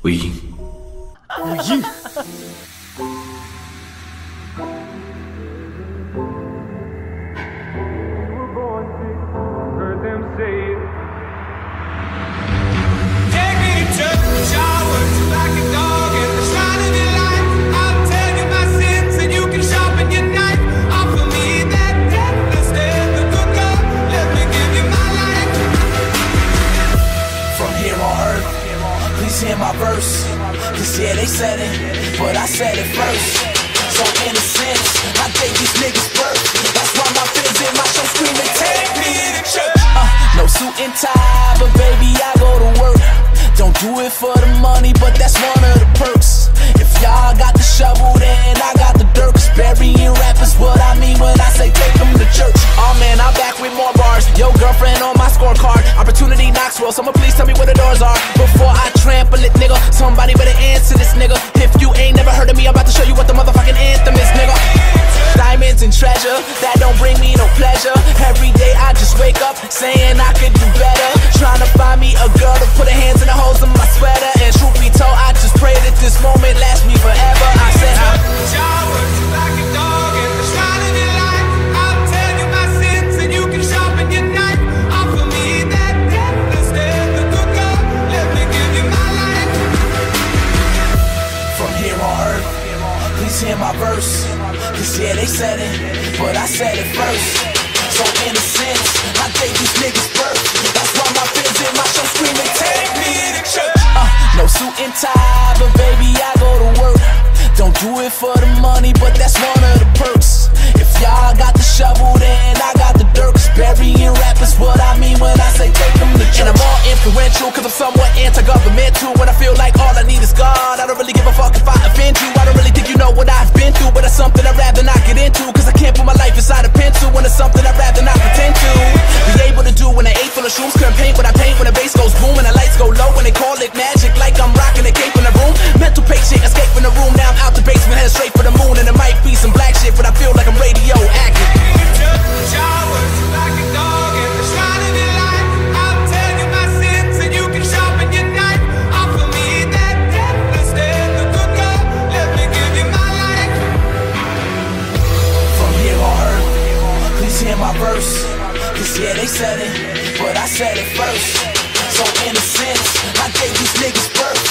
Wuxian. Hear my verse, cause yeah, they said it, but I said it first. So in a sense, I gave these niggas birth. That's why my fans in my show screaming, take me to church. No suit and tie, but baby, I go to work. Don't do it for the money, but that's one of the perks. If y'all got the shovel, then I got the dirt. Cause burying rappers what I mean when I say take them to church. Oh man, I'm back with more bars. Yo, girlfriend on my scorecard. Opportunity knocks well, someone please tell me where the doors are before I trample it, nigga. Somebody better answer this, nigga. If you ain't never heard of me, I'm about to show you what the motherfucking anthem is, nigga. Diamonds and treasure, that don't bring me no pleasure. Every day I just wake up saying I could do better. Trying to find me a girl to put her hands in the holes of my sweater. And truth be told, I just pray that this moment lasts me forever. I said y'all work like a dog and the shine of your light. I'll tell you my sins and you can sharpen your knife. Offer me that death instead of the good. Let me give you my life. From here on earth, please hear my verse. Cause yeah, they said it, but I said it first. So in a sense, I gave these niggas birth. That's why my fans in my show screaming, take me to church. No suit and tie, but baby, I go to work. Don't do it for the money, but that's one of the perks. If y'all got the shovel, then I got the dirt. Cause burying rappers what I mean when I say take them to church. And I'm all influential, cause I'm somewhat anti-governmental. When I feel like all I need is God, I don't really give a fuck if I offend you. I don't really think you know what I've been through, but it's something I'd rather not get into. Cause I can't put my life inside a pencil when it's something I'd rather not pretend to be able to do when I ate full of shrooms. Couldn't paint what I paint when the bass goes boom and the lights go low when they call it magic. Like I'm rocking a cape in the room. Mental patient, escape from the room. Now I'm out the basement, headed straight for the moon. And it might be some black shit, but I feel like I'm radioactive. Y'all work like a dog and the shine of your light. I'll tell you my sins and you can sharpen your knife. Offer me that death instead of the good. Let me give you my life. From here on earth, please hear my verse. Cause yeah, they said it, but I said it first. So in a sense, I gave these niggas birth.